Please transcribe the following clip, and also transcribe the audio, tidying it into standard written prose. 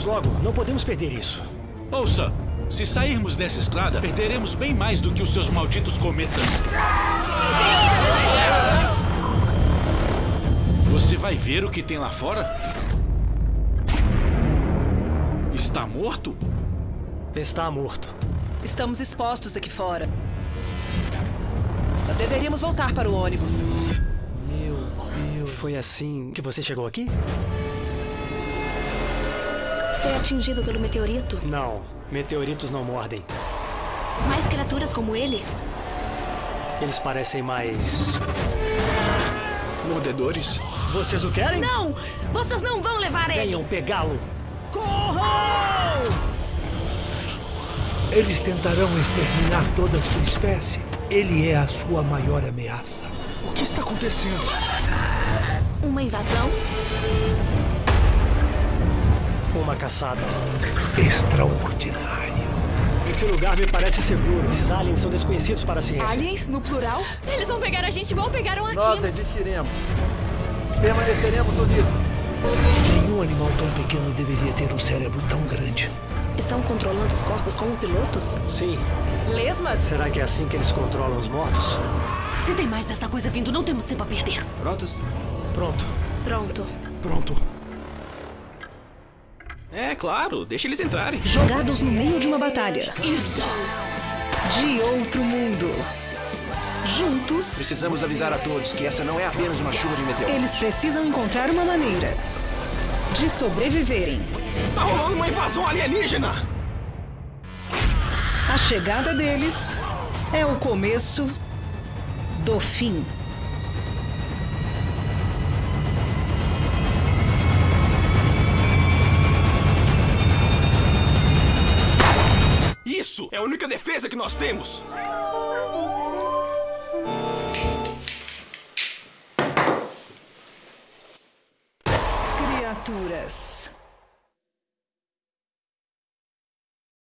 Vamos logo, não podemos perder isso. Ouça, se sairmos dessa estrada, perderemos bem mais do que os seus malditos cometas. Você vai ver o que tem lá fora? Está morto? Está morto. Estamos expostos aqui fora. Deveríamos voltar para o ônibus. Meu Deus. Foi assim que você chegou aqui? Foi atingido pelo meteorito? Não, meteoritos não mordem. Mais criaturas como ele? Eles parecem mais... Mordedores? Vocês o querem? Não! Vocês não vão levar ele! Venham pegá-lo! Corram! Eles tentarão exterminar toda a sua espécie. Ele é a sua maior ameaça. O que está acontecendo? Uma invasão? Uma caçada. Extraordinário. Esse lugar me parece seguro. Esses aliens são desconhecidos para a ciência. Aliens, no plural? Eles vão pegar a gente igual pegaram aqui. Nós resistiremos. Permaneceremos unidos. Nenhum animal tão pequeno deveria ter um cérebro tão grande. Estão controlando os corpos como pilotos? Sim. Lesmas? Será que é assim que eles controlam os mortos? Se tem mais dessa coisa vindo, não temos tempo a perder. Prontos? Pronto. Pronto. Pronto. É, claro, deixa eles entrarem. Jogados no meio de uma batalha. Isso! De outro mundo. Juntos, Precisamos avisar a todos que essa não é apenas uma chuva de meteoros. eles precisam encontrar uma maneira de sobreviverem. Tá rolando uma invasão alienígena! A chegada deles é o começo do fim. Isso é a única defesa que nós temos! Criaturas